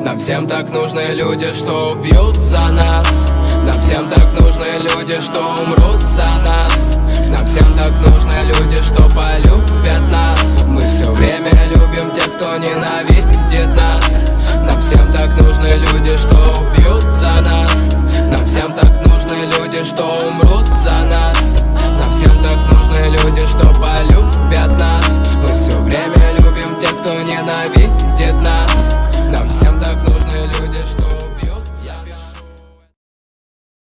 Нам всем так нужны люди, что убьют за нас.